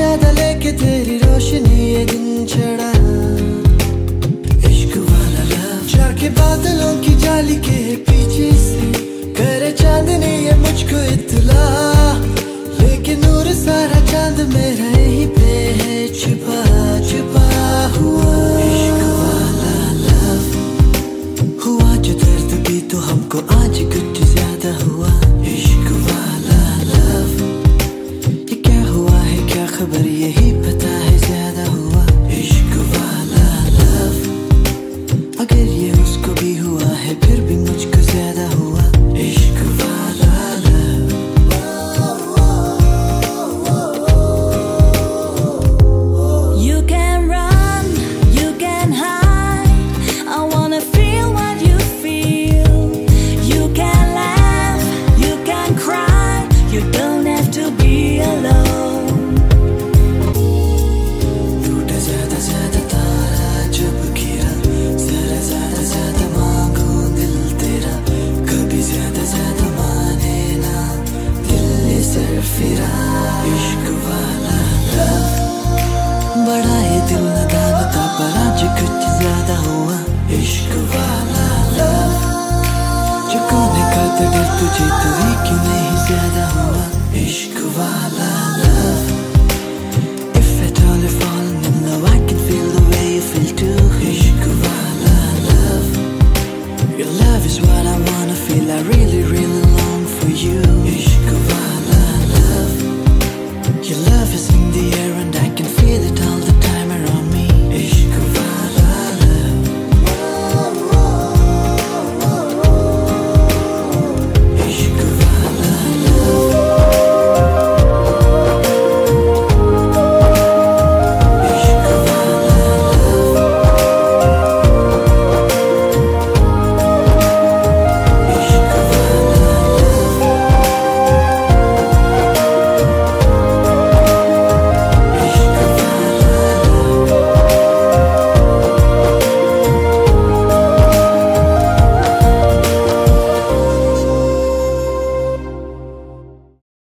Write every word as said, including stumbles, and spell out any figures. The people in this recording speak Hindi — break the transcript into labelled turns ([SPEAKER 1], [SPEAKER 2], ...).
[SPEAKER 1] ज्यादा लेके तेरी रोशनी ये दिन चढ़ा, इश्क वाला लव जाके बादलों की जाली के पीछे से करे चांदनी ये मुझको इत्तला, लेकिन नूर सारा चांद मेरा यहीं पे है छुपा छुपा हुआ। इश्क वाला लव हुआ जो दर्द भी तो हमको आज कुछ ज्यादा हुआ। इश्क वाला लव ये क्या हुआ है क्या खबर यही